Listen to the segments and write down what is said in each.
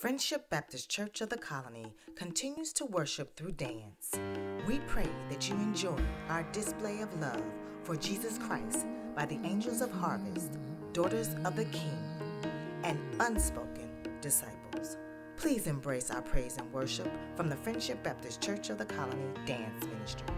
Friendship Baptist Church of the Colony continues to worship through dance. We pray that you enjoy our display of love for Jesus Christ by the Angels of Harvest, Daughters of the King, and Unspoken Disciples. Please embrace our praise and worship from the Friendship Baptist Church of the Colony Dance Ministry.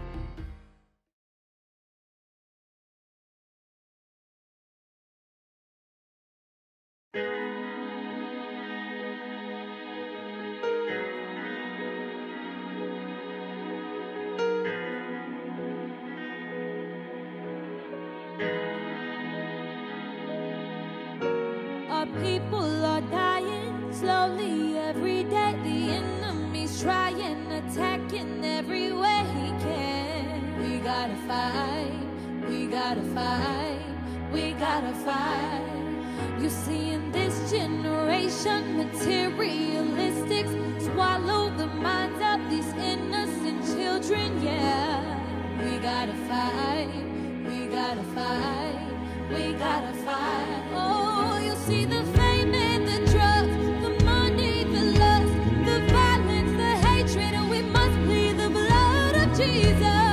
Our people are dying slowly every day. The enemy's trying, attacking every way he can. We gotta fight, we gotta fight, we gotta fight. You see, in this generation, materialistics swallow the minds of these innocent children, yeah. We gotta fight, we gotta fight, we gotta fight. Oh, you see the fame and the drugs, the money, the lust, the violence, the hatred, and we must plead the blood of Jesus.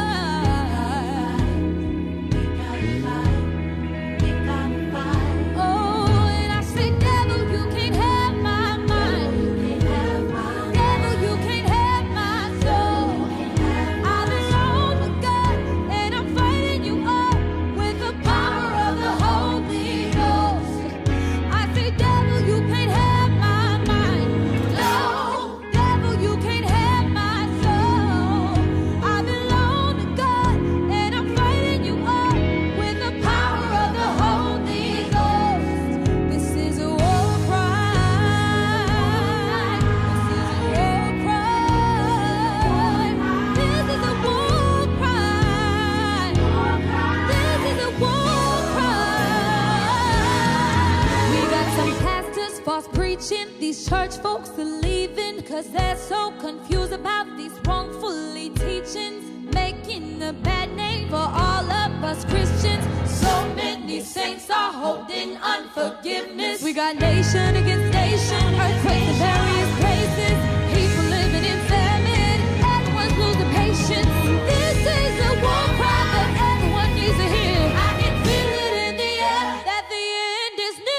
These church folks are leaving cause they're so confused about these wrongfully teachings, making a bad name for all of us Christians. So many saints are holding unforgiveness. We got nation against nation, earthquakes in various places, people living in famine, everyone's losing patience. This is a war cry that everyone needs to hear. I can feel it in the air that the end is near.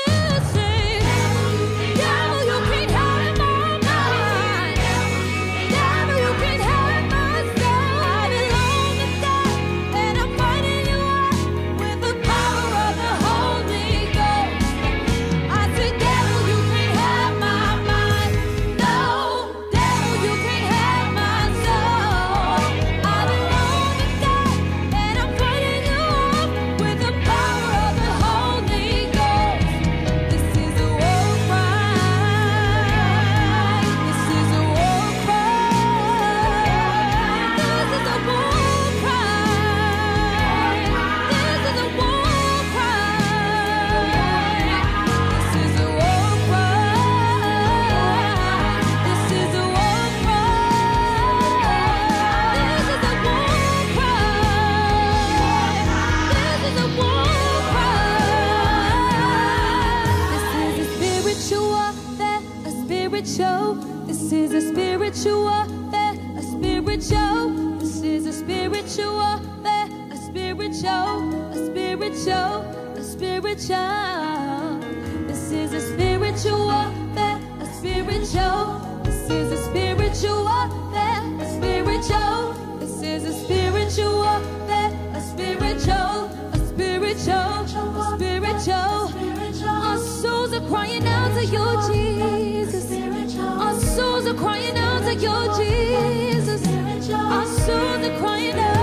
This is a spiritual warfare, a spiritual. This is a spiritual warfare, a spiritual, a spiritual, a spiritual. This is a spiritual warfare, a spiritual. This is a spiritual warfare, a spiritual. This is a spiritual warfare, a spiritual, a spiritual, a spiritual. Our souls are crying out to you, Jesus. Our souls are crying out to you, Jesus. Our souls are crying out.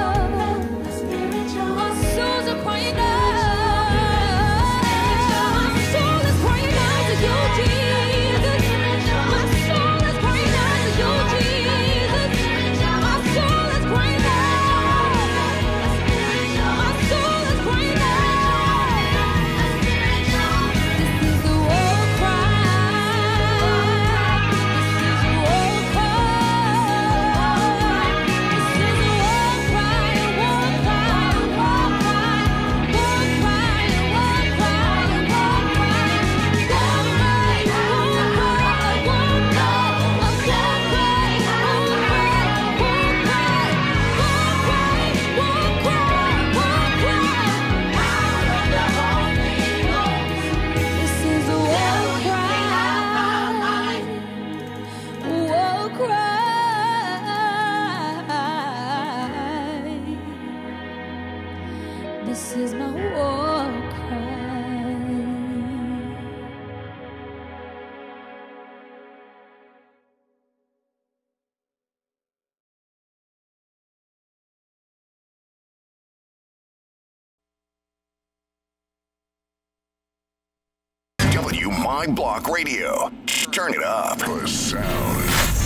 Our souls are crying out. My soul is crying out to you, Jesus. My soul is crying out to you, Jesus. My soul is crying out. My soul is crying out. This is the war cry. This is the war cry. W My Block Radio. Turn it up. The sound.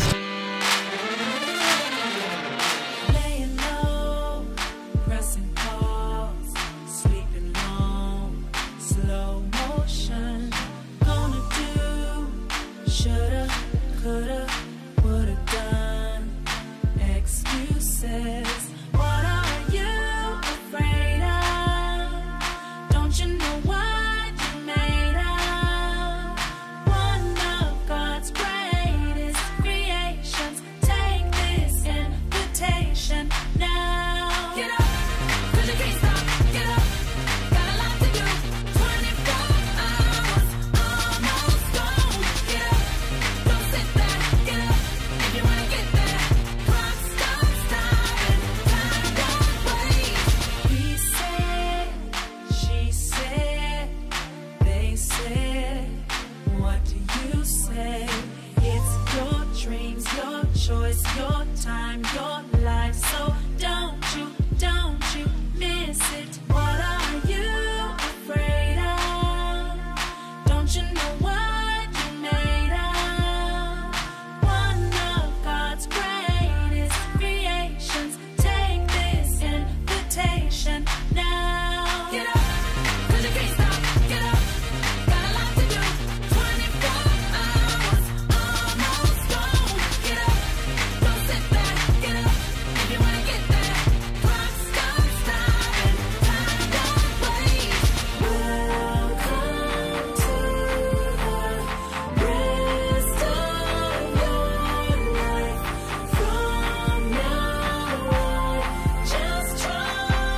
Laying low, pressing pause, sleeping long, slow motion. Gonna do, shoulda, coulda, woulda done. Excuses. What are you afraid of? Don't you know what you made of? One of God's greatest creations. Take this invitation now. Get up, 'cause you can't stop. Get up, got a lot to do. 24 hours, almost gone. Get up, don't sit there. Get up, if you wanna get there. Clock starts timing, time don't wait. He said, she said, they said. What do you say? It's your dreams, your choice, your time, your life. So don't you miss it. What are you afraid of? Don't you know what you made of? One of God's greatest creations. Take this invitation now. Get up, 'cause you can't stop. Get up, got a lot to do. 24 hours, almost gone. Get up, don't sit there. Get up, if you wanna get there. Clock starts timing, time don't wait. Welcome to the rest of your life. From now on, just try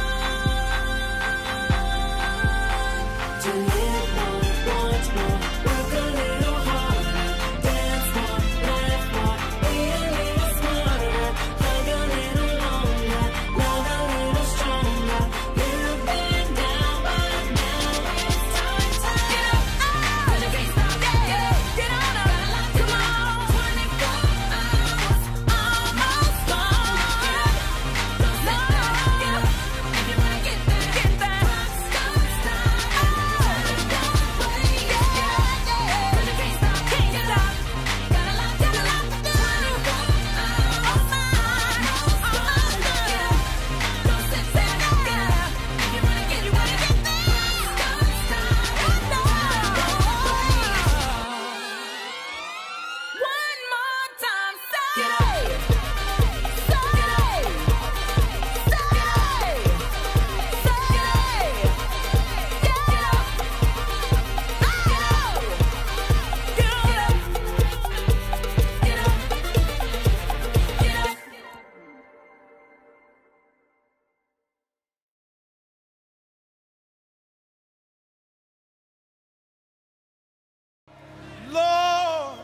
to live more, want more, work a little harder, dance more, laugh more, be a little smarter, hug a little longer, love a little stronger. You've been down, but now it's time to get up. 'Cause you can't stop. Get up, get on up. Come on, 24 hours, almost gone. Get up, don't sit there. Get up, if you wanna get there. Get there. Clock starts timing, time don't wait. 'Cause you can't stop. Can't stop. Got a lot to do. 24 hours, almost gone. Get up, don't sit there. Get up, if you wanna get there. Clock starts timing, time don't wait. One more time, say. Get up. Lord,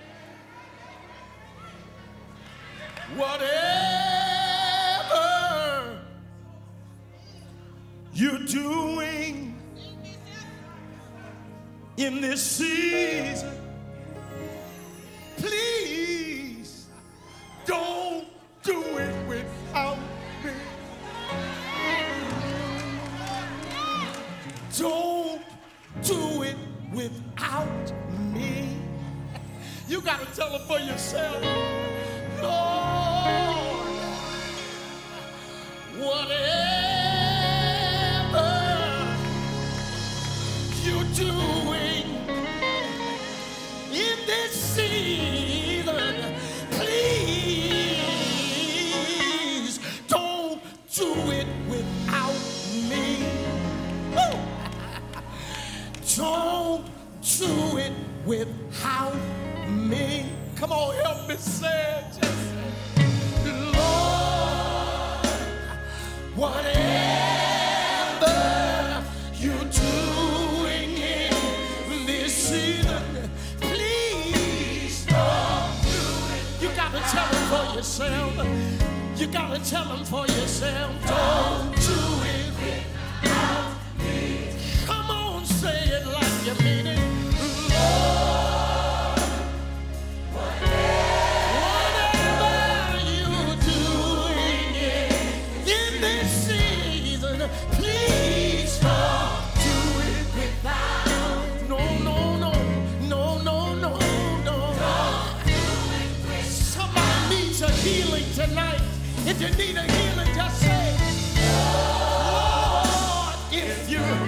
whatever you're doing in this season, please don't do it without me. Don't do it without me. You gotta tell them for yourself. Lord, whatever you're doing in this season, please don't do it without me. Woo! Don't do it without me. Come on, help me say it. Just say, Lord, whatever you're doing in this season, please don't do it. You gotta tell them for yourself. You gotta tell them for yourself. Don't do it without me. Come on, say it like you mean it. Lord, whatever you're doing in this season, please don't do it without. No, no, no. you need a healing, just say, Lord, if you're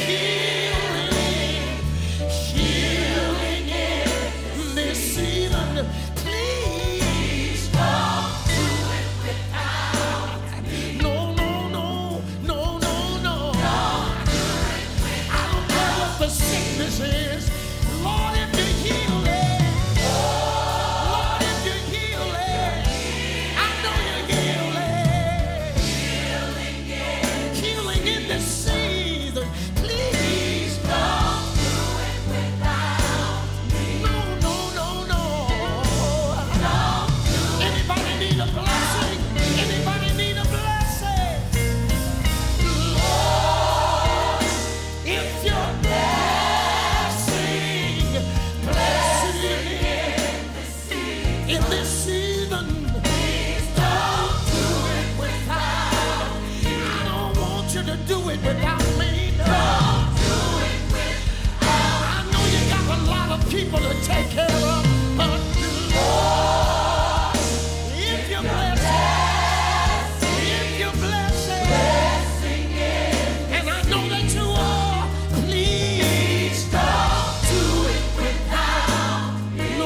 healing in this season, please don't do it without me. No. I don't care what the sickness is. Lord, if you heal it. Lord, if you heal it. I know you heal it. Healing in this season. Please don't do it without me. No. Anybody need a blessing? Anybody need a blessing? Lord, if you're blessing in this season, please don't do it without me. I don't want you to do it without me. No. Don't do it without me. I know you got a lot of people to take care of, but Lord, if you're blessing, and I know that you are, please don't do it without me. No.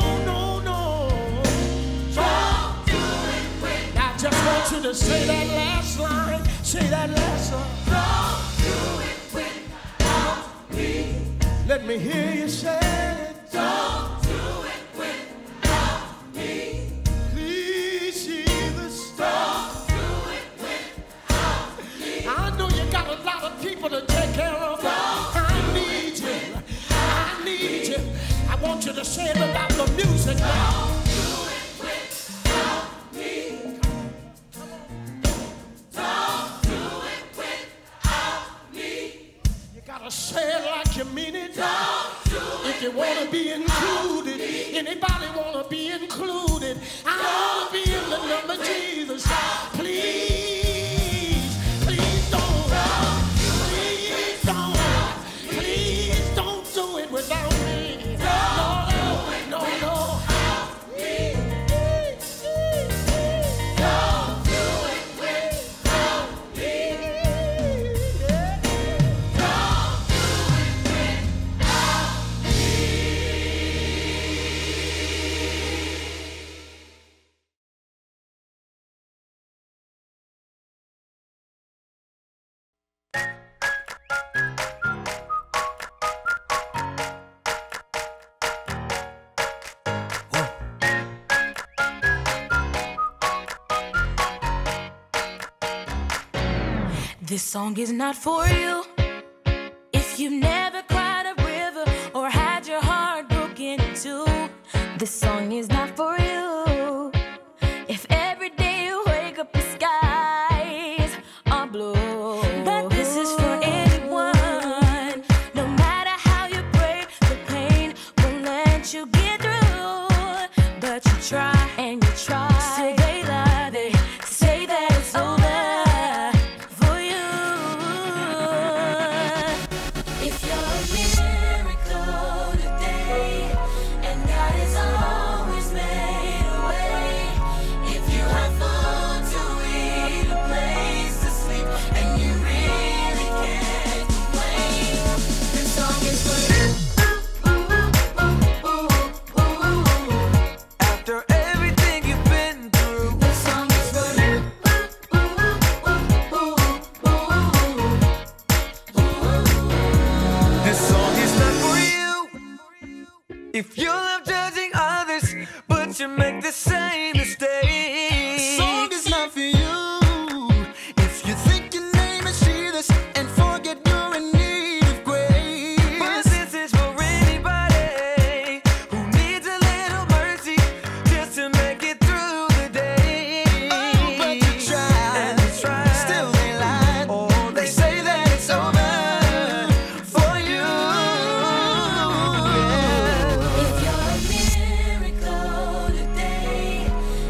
Don't do it without me. I just want you to say that last line. Say that last line. Don't do it without me. Let me hear you say it. Don't do it without me. Please, Jesus. Don't do it without me. I know you got a lot of people to take care of. I need you. I want you to say it without the music now. Don't do it without me. Don't do it without me. You gotta say it like you mean it. Don't do it. If you wanna be included, anybody wanna be included? I wanna be in the number, Jesus. Please don't. Please don't do it without me. No. Don't do it without me. Don't do it without me. This song is not for you if you've never cried a river or had your heart broken in two. This song is not for you if every day you wake up the skies are blue. But this is for anyone, no matter how you pray, the pain won't let you get through. But you try and you try. So they lie, they say that it's over. If you love judging others, but you make the same mistake, The song is not for you. if you think your name is Jesus and forget you're in need of grace. But this is for anybody who needs a little mercy just to make it through the day. Oh, but you tried, and you tried. still they lied. Oh, they say that it's over for you. If you're a miracle today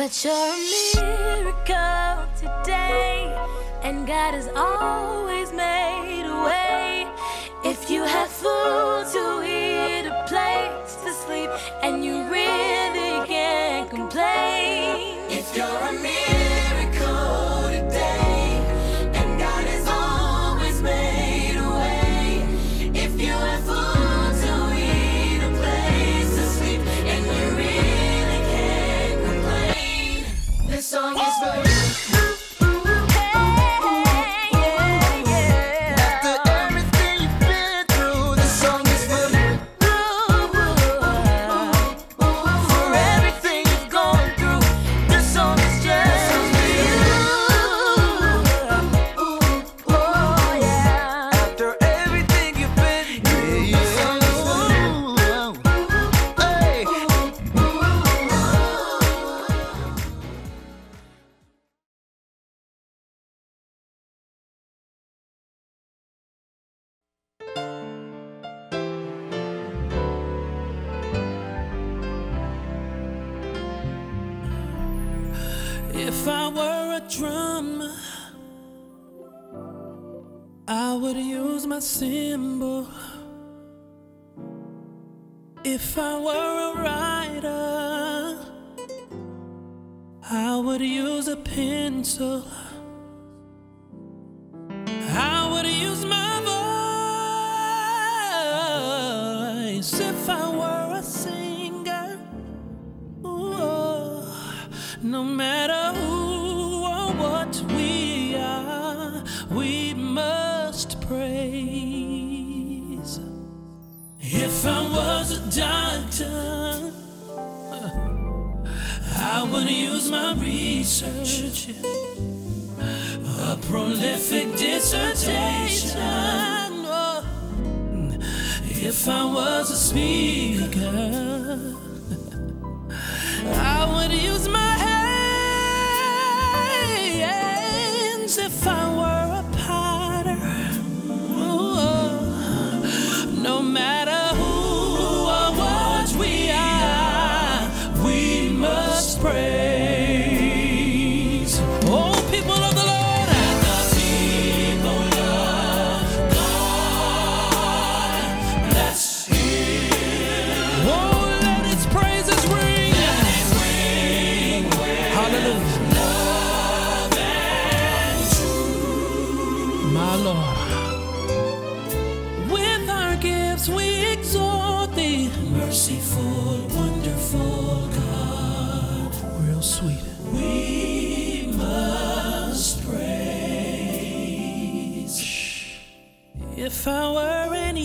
But you're a miracle today, and God has always made a way. If you have food to eat, a place to sleep, and you really can't complain. If you're a miracle today, and God has always made a way. If you have food to eat, a place to sleep, and you really can't complain, this song is for you. If I were a drummer, I would use my cymbal. If I were a writer, I would use a pencil. I would use my voice. If I were a singer, ooh, no matter who or what we are, we must praise. If I was a doctor, I would use my research, a prolific dissertation. If I was a speaker, I would use my hands. If I were a potter, no matter who or what we are, we must praise. Oh, people of the Lord, and the people of God, bless Him. Oh, let His praises ring. Let it ring. Hallelujah. Love and truth. My Lord. With our gifts we exalt Thee, merciful, wonderful God, real sweet. We must praise. If I were an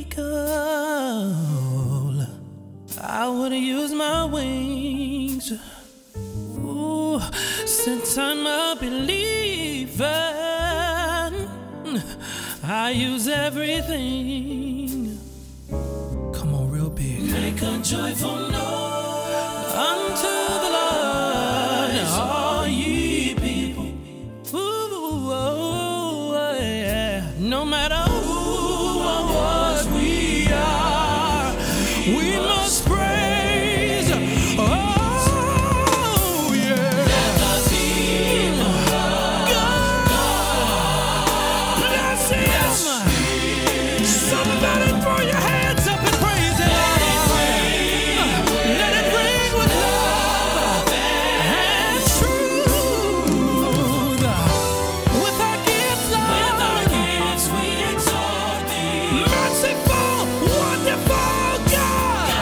eagle, I would use my wings. Ooh, since I'm a believer, I use everything. Come on, real big. Make a joyful noise unto the Lord, all ye people. Ooh, oh, yeah. No matter who or what we are, we must praise. Oh, yeah. Let the people bless Him. Somebody throw your hands up and praise Him. Let it ring with love and truth. With our gifts, Lord, we exalt Thee. Merciful, wonderful God.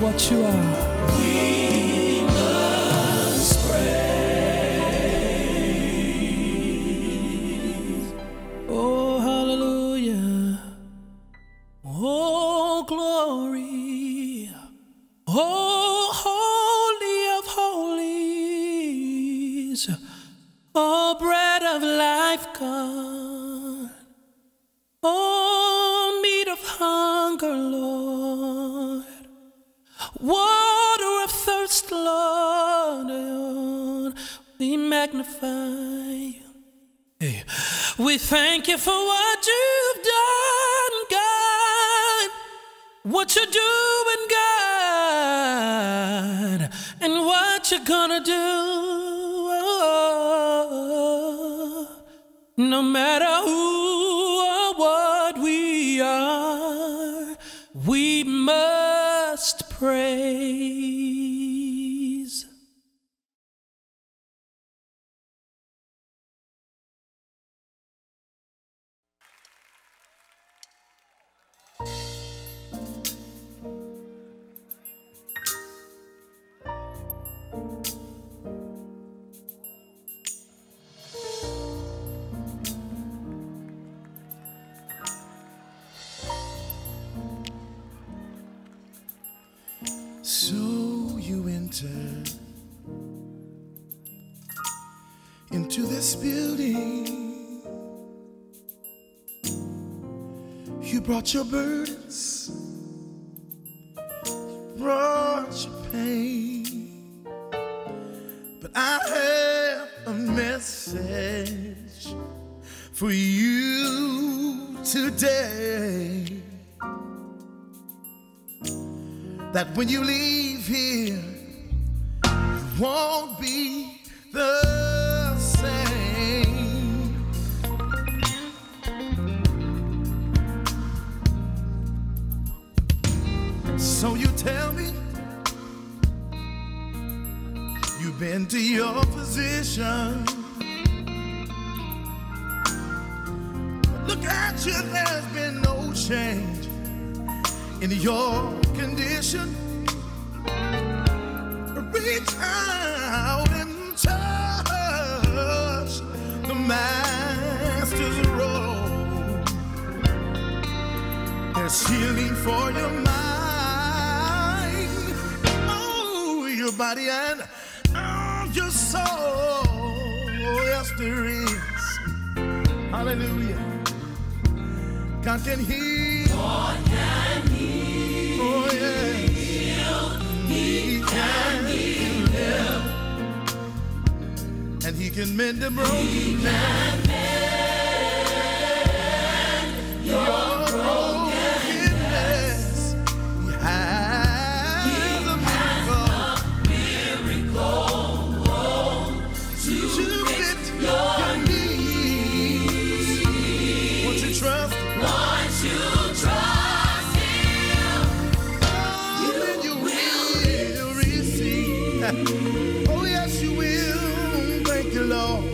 what you are. We must praise. Oh, hallelujah. Oh, glory. Oh, holy of holies. Oh, bread of life, God. Oh, meat of hunger, Lord. Water of thirst, Lord. We magnify you. Hey. We thank you for what you've done, God. What you're doing, God. And what you're gonna do. No matter who or what we are, we must praise. So you entered into this building. You brought your burdens, brought your pain. But I have a message for you today. That when you leave here, you won't be the same. So you tell me you've been to your physician. But look at you, there's been no change in your condition. Reach out and touch the master's robe. There's healing for your mind, oh, your body and oh, your soul. Yes, there is. Hallelujah. God can heal. God can heal. Oh, yes. He can heal. And he can mend the broken. He can mend your brokenness. He has a miracle to fit your needs. Won't you trust? Once you trust him, then you will receive. Oh, yes, you will. Thank you, Lord.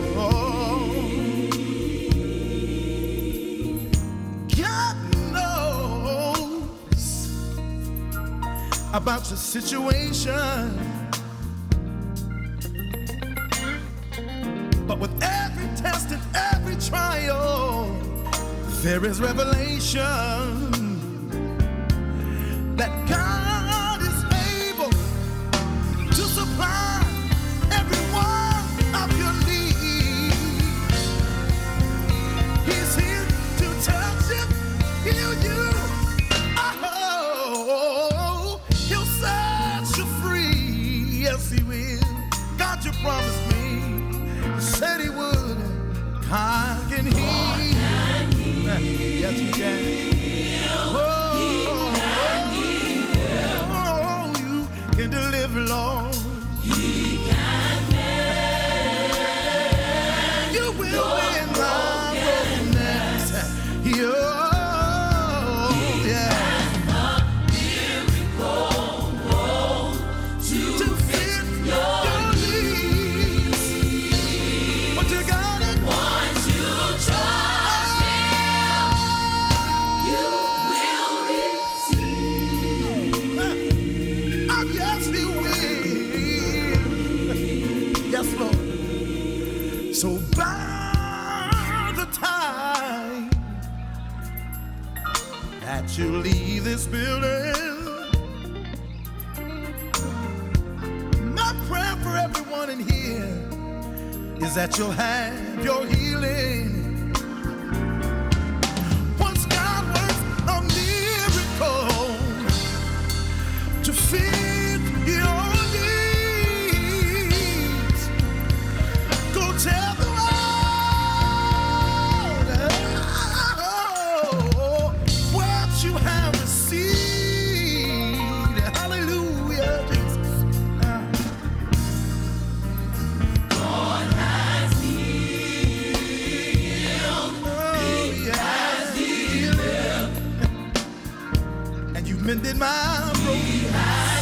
God knows about your situation. But with every test and every trial, there is revelation that God is able to supply every one of your needs. He's here to touch you, heal you. Oh, he'll set you free. Yes, he will. God, you promised me. You said he would. God can heal. Yes, he can. Oh, you can deliver, Lord. He can mend. You will mend my brokenness. Oh, yeah. To fit your needs. But you got it. Once you trust him, you is that you'll have your healing. Once God works a miracle to fit your needs, go tell the world what you have received. Hallelujah, Jesus. Mended my broken. He has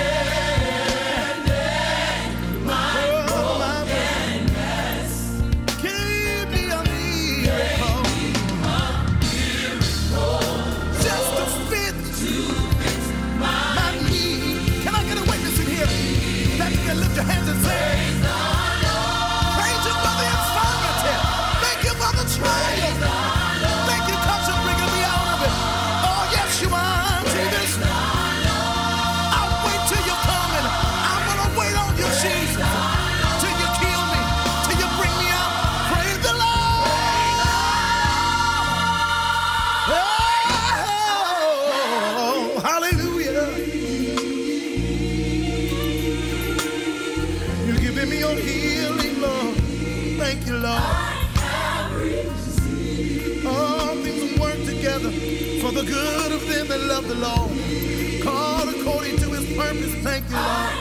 mended my brokenness. Gave me a miracle. Just to fit my need. Can I get a witness in here that you can lift your hands and say, praise you for the infirmity. Thank you for the trial. Thank you, because you're bringing me out of it. Oh, yes, you are. Thank you, Lord. All things work together for the good of them that love the Lord, called according to his purpose. Thank you, Lord.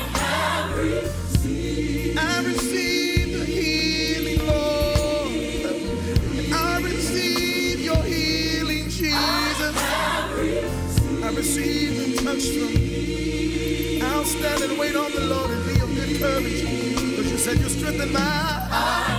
I receive the healing, Lord. I receive your healing, Jesus. I receive the touch from you. I'll stand and wait on the Lord and be of good courage, because you said you strengthen my heart.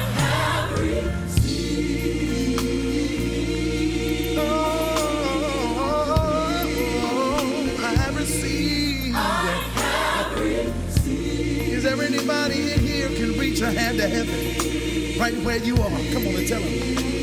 Is there anybody in here can reach a hand to heaven right where you are? Come on and tell them.